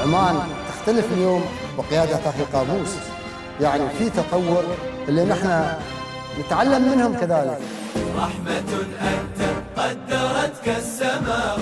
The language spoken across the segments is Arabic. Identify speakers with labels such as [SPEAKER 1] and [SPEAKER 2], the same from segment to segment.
[SPEAKER 1] عمان تختلف اليوم بقيادة أخي قابوس، يعني في تطور اللي نحن نتعلم منهم كذلك.
[SPEAKER 2] رحمة أنت قدرتك السماء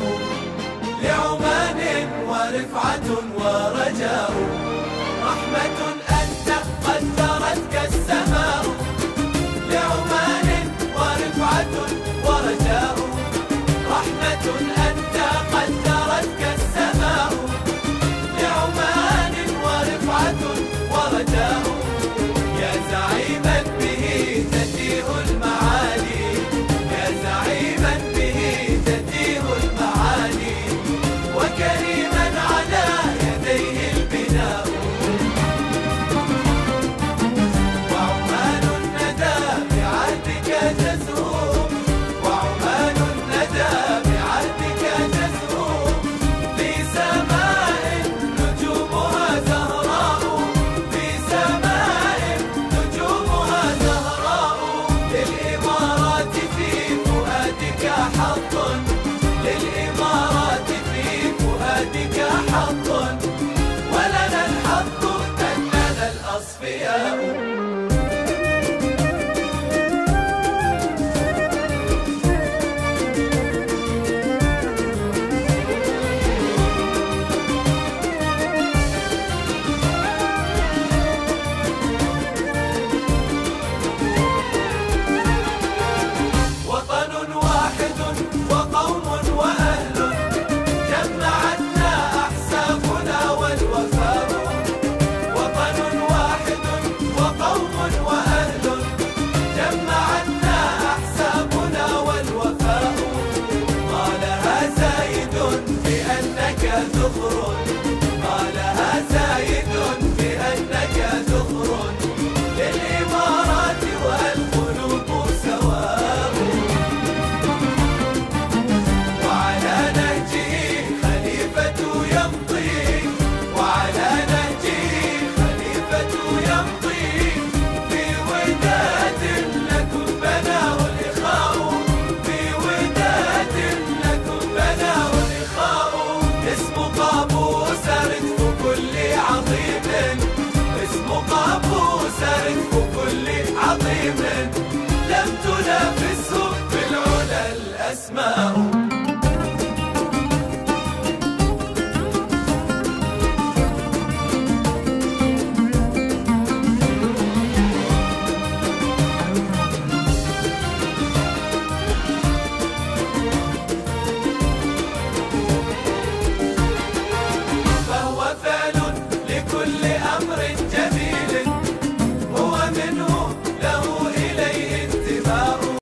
[SPEAKER 2] لعمان ورفعة ورجاء. رحمة أنت قدرتك السماء لعمان ورفعة ورجاء. رحمة أنت قدرتك السماء لعمان ورفعة ورجاء. يا زعيما به تتيه المعالي، يا زعيما به تتيه المعالي، وكريما على يديه البناء. وعمان الندى بعهدك تزهو، وعمان الندى بعهدك تزهو، في سماء نجومها زهراء، في سماء نجومها زهراء. للإمارات في فؤادك حظ، للإمارات في فؤادك حظ، ولنا الحظ أننا الأصفياء. وطن واحد وقوم وأهل جمعتنا أحسابنا والوفاء. وطن واحد وقوم وأهل جمعتنا أحسابنا والوفاء. قالها زايد بأنك ذخر